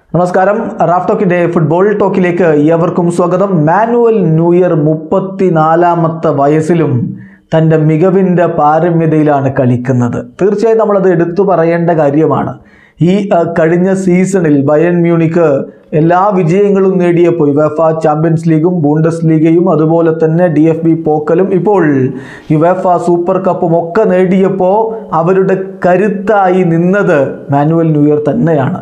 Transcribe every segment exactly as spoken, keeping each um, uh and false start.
നമസ്കാരം. Raf ടോക്കിന്റെ football ടോക്കിലേക്ക് ഏവർക്കും സ്വാഗതം. മാനുവൽ ന്യൂയർ മുപ്പത്തിനാലാമത്തെ വയസ്സിലും തൻ്റെ മികവിൻ്റെ പാരമ്യതയിലാണ് കളിക്കുന്നത്. തീർച്ചയായും നമ്മളത് എടുത്തു പറയേണ്ട കാര്യമാണ്. ഈ കഴിഞ്ഞ സീസണിൽ ബയൺ മ്യൂണിക്ക് എല്ലാ വിജയങ്ങളും നേടിയപ്പോൾ യുവേഫ ചാമ്പ്യൻസ് ലീഗും ബൂണ്ടസ് ലീഗയും അതുപോലെ തന്നെ ഡി എഫ് ബി പോക്കലും ഇപ്പോൾ യുവേഫ സൂപ്പർ കപ്പും ഒക്കെ നേടിയപ്പോൾ അവരുടെ കരുത്തായി നിന്നത് മാനുവൽ ന്യൂയർ തന്നെയാണ്.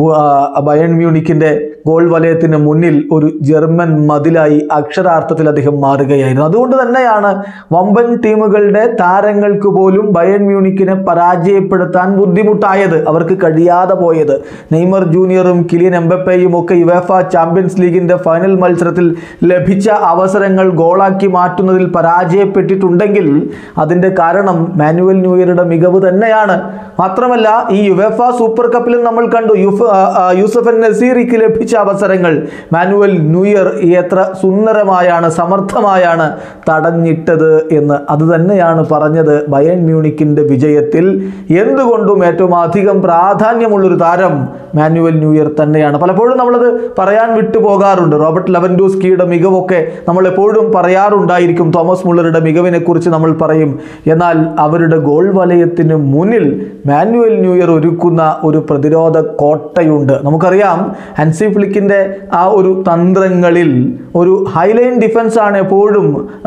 ബയൺ മ്യൂണിക്കിൻ്റെ ഗോൾ വലയത്തിന് മുന്നിൽ ഒരു ജർമ്മൻ മതിലായി അക്ഷരാർത്ഥത്തിൽ അദ്ദേഹം മാറുകയായിരുന്നു. അതുകൊണ്ട് തന്നെയാണ് വമ്പൻ ടീമുകളുടെ താരങ്ങൾക്ക് പോലും ബയൺ മ്യൂണിക്കിനെ പരാജയപ്പെടുത്താൻ ബുദ്ധിമുട്ടായത്, അവർക്ക് കഴിയാതെ പോയത്. നെയ്മർ ജൂനിയറും കിലിയൻ എംബപ്പയും ഒക്കെ യുവേഫ ചാമ്പ്യൻസ് ലീഗിൻ്റെ ഫൈനൽ മത്സരത്തിൽ ലഭിച്ച അവസരങ്ങൾ ഗോളാക്കി മാറ്റുന്നതിൽ പരാജയപ്പെട്ടിട്ടുണ്ടെങ്കിൽ അതിൻ്റെ കാരണം മാനുവൽ ന്യൂയറുടെ മികവ് തന്നെയാണ്. മാത്രമല്ല, ഈ യുവേഫ സൂപ്പർ കപ്പിലും നമ്മൾ കണ്ടു യുഫ് യൂസഫ് നസീറിക്ക് ലഭിച്ച അവസരങ്ങൾ മാനുവൽ ന്യൂയർ എത്ര സുന്ദരമായാണ് സമർത്ഥമായാണ് തടഞ്ഞിട്ടത് എന്ന്. അത് തന്നെയാണ് പറഞ്ഞത് ബയൺ മ്യൂണിക്കിൻ്റെ വിജയത്തിൽ എന്തുകൊണ്ടും ഏറ്റവും അധികം പ്രാധാന്യമുള്ളൊരു താരം മാനുവൽ ന്യൂയർ തന്നെയാണ്. പലപ്പോഴും നമ്മളത് പറയാൻ വിട്ടു പോകാറുണ്ട്. റോബർട്ട് ലെവൻഡോസ്കിയുടെ മികവൊക്കെ നമ്മൾ എപ്പോഴും പറയാറുണ്ടായിരിക്കും. തോമസ് മുള്ളറുടെ മികവിനെ കുറിച്ച് നമ്മൾ പറയും. എന്നാൽ അവരുടെ ഗോൾ വലയത്തിന് മുന്നിൽ മാനുവൽ ന്യൂയർ ഒരുക്കുന്ന ഒരു പ്രതിരോധ കോട്ടയുണ്ട്. നമുക്കറിയാം, ഹൻസി ഫ്ലിക്കിൻ്റെ ആ ഒരു തന്ത്രങ്ങളിൽ ഒരു ഹൈലൈൻ ഡിഫൻസ് ആണ് എപ്പോഴും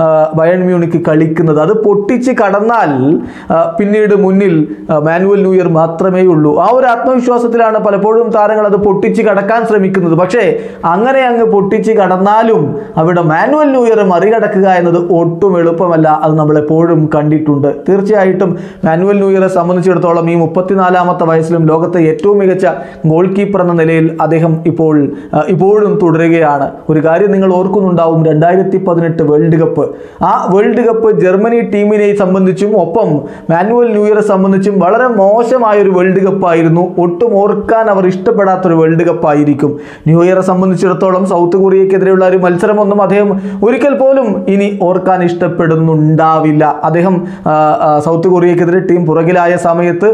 ബയൺ മ്യൂണിക്ക് കളിക്കുന്നത്. അത് പൊട്ടിച്ച് കടന്നാൽ പിന്നീട് മുന്നിൽ മാനുവൽ ന്യൂയർ മാത്രമേ ഉള്ളൂ. ആ ഒരു ആത്മവിശ്വാസത്തിലാണ് പലപ്പോഴും താരങ്ങൾ അത് പൊട്ടിച്ച് കടക്കാൻ ശ്രമിക്കുന്നത്. പക്ഷേ അങ്ങനെ അങ്ങ് പൊട്ടിച്ച് കടന്നാലും അവിടെ മാനുവൽ ന്യൂയർ മറികടക്കുക എന്നത് ഒട്ടും എളുപ്പമല്ല. അത് നമ്മളെപ്പോഴും കണ്ടിട്ടുണ്ട്. തീർച്ചയായിട്ടും മാനുവൽ ന്യൂയറെ സംബന്ധിച്ചിടത്തോളം ഈ മുപ്പത്തിനാലാമത്തെ വയസ്സിലും ലോകത്തെ ഏറ്റവും മികച്ച ഗോൾ കീപ്പർ എന്ന നിലയിൽ അദ്ദേഹം ഇപ്പോൾ ഇപ്പോഴും തുടരുകയാണ്. ഒരു കാര്യം നിങ്ങൾ ഓർക്കുന്നുണ്ടാവും, രണ്ടായിരത്തി പതിനെട്ട് വേൾഡ് കപ്പ് ആ വേൾഡ് കപ്പ് ജർമ്മനി ടീമിനെ സംബന്ധിച്ചും ഒപ്പം മാനുവൽ ന്യൂയറെ സംബന്ധിച്ചും വളരെ മോശമായൊരു വേൾഡ് കപ്പായിരുന്നു. ഒട്ടും ഓർക്കാൻ അവർ ഇഷ്ടപ്പെടാത്തൊരു വേൾഡ് കപ്പായിരിക്കും. ന്യൂയറെ സംബന്ധിച്ചിടത്തോളം സൗത്ത് കൊറിയക്കെതിരെയുള്ള ഒരു മത്സരമൊന്നും അദ്ദേഹം ഒരിക്കൽ പോലും ഇനി ഓർക്കാൻ ഇഷ്ടപ്പെടുന്നുണ്ടാവില്ല. അദ്ദേഹം സൗത്ത് കൊറിയക്കെതിരെ ടീം പുറകിലായ സമയത്ത്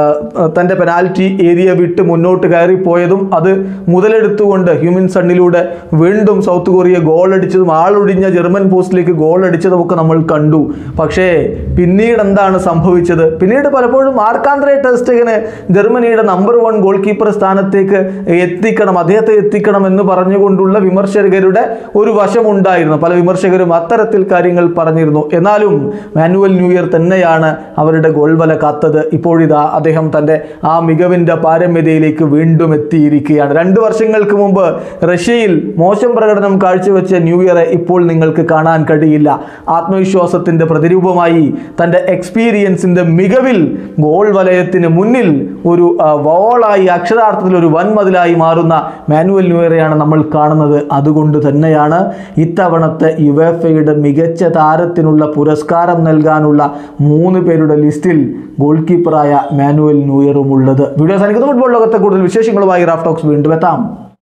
തൻ്റെ പെനാൽറ്റി ഏരിയ വിട്ട് മുന്നോട്ട് കയറിപ്പോയതും അത് മുതലെടുത്തുകൊണ്ട് ഹ്യൂമൻ സണ്ണിലൂടെ വീണ്ടും സൗത്ത് കൊറിയ ഗോൾ അടിച്ചതും ആളൊടിഞ്ഞ ജർമ്മൻ പോസ്റ്റിലേക്ക് ഗോൾ അടിച്ചതുമൊക്കെ നമ്മൾ കണ്ടു. പക്ഷേ പിന്നീട് എന്താണ് സംഭവിച്ചത്? പിന്നീട് പലപ്പോഴും മാർക്ക്-ആന്ദ്രേ ടെർ സ്റ്റെഗനെ ജർമ്മനിയുടെ നമ്പർ വൺ ഗോൾ കീപ്പർ സ്ഥാനത്തേക്ക് എത്തിക്കണം, അദ്ദേഹത്തെ എത്തിക്കണം എന്ന് പറഞ്ഞുകൊണ്ടുള്ള വിമർശകരുടെ ഒരു വശമുണ്ടായിരുന്നു. പല വിമർശകരും അത്തരത്തിൽ കാര്യങ്ങൾ പറഞ്ഞിരുന്നു. എന്നാലും മാനുവൽ ന്യൂയർ തന്നെയാണ് അവരുടെ ഗോൾ വല കാത്തത്. ഇപ്പോഴിതാ അദ്ദേഹം തൻ്റെ ആ മികവിൻ്റെ പാരമ്യതയിലേക്ക് വീണ്ടും എത്തിയിരിക്കുകയാണ്. രണ്ട് വർഷങ്ങൾക്ക് മുമ്പ് റഷ്യയിൽ മോശം പ്രകടനം കാഴ്ചവെച്ച ന്യൂയറെ ഇപ്പോൾ നിങ്ങൾക്ക് കാണാൻ കഴിയില്ല. ആത്മവിശ്വാസത്തിൻ്റെ പ്രതിരൂപമായി തൻ്റെ എക്സ്പീരിയൻസിൻ്റെ മികവിൽ ഗോൾ വലയത്തിന് മുന്നിൽ ഒരു വോളായി അക്ഷരാർത്ഥത്തിൽ ഒരു വൻമതിലായി മാറുന്ന മാനുവൽ ന്യൂയറെയാണ് നമ്മൾ കാണുന്നത്. അതുകൊണ്ട് തന്നെയാണ് ഇത്തവണത്തെ യുവേഫയുടെ മികച്ച താരത്തിനുള്ള പുരസ്കാരം നൽകാനുള്ള മൂന്ന് പേരുടെ ലിസ്റ്റിൽ ഗോൾ കീപ്പറായ മാനുവൽ ന്യൂയറും ഉള്ളത്. വീഡിയോ സാധിക്കുന്ന ഫുട്ബോൾ ലോകത്തെ കൂടുതൽ വിശേഷങ്ങളുമായി റാഫ് ടോക്സ് വീണ്ടും എത്താം.